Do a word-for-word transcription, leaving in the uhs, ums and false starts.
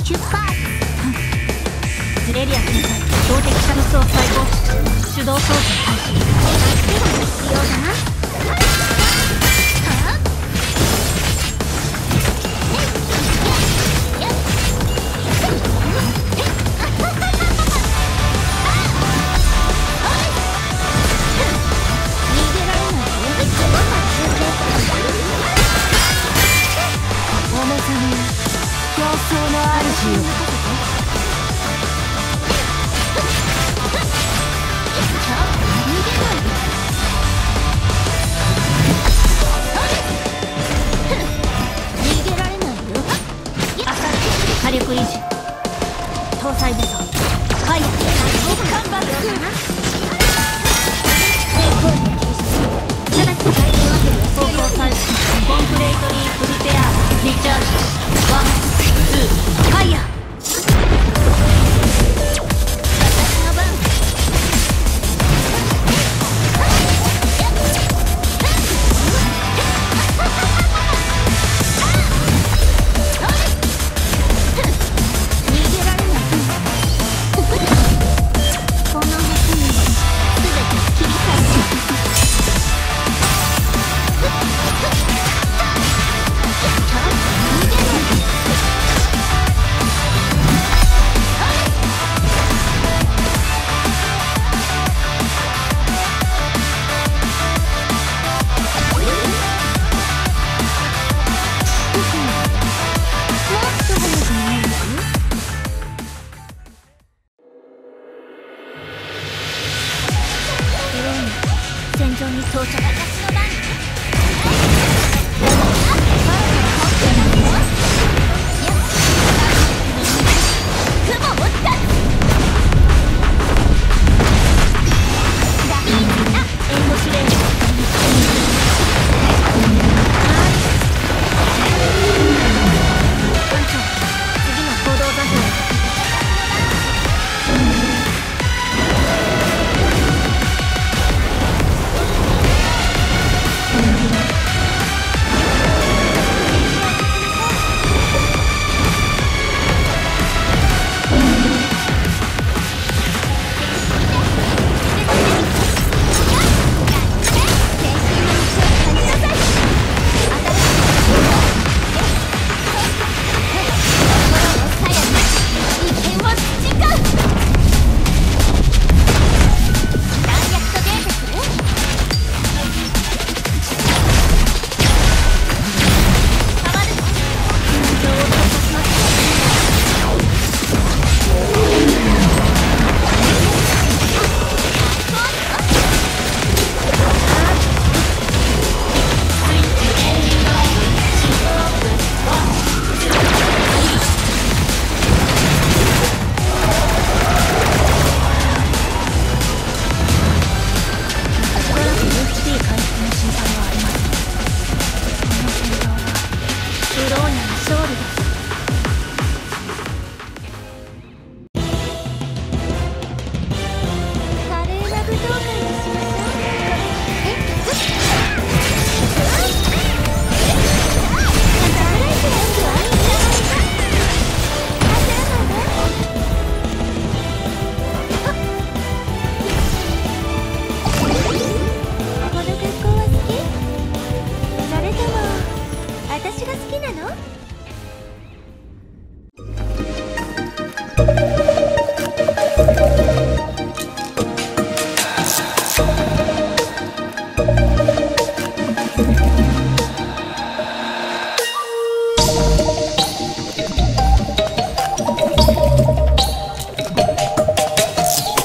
出発。 ズレリア先輩、標的者の総再放出、手動操作開始。 助けが必要だな。 火力維持、搭載武装、ファイヤー、カンバック、抵抗力直ちに回転をする方向開始、コンプレートリープリペア、リチャージ、ワン、ツー、ファイヤー。戦場に到着。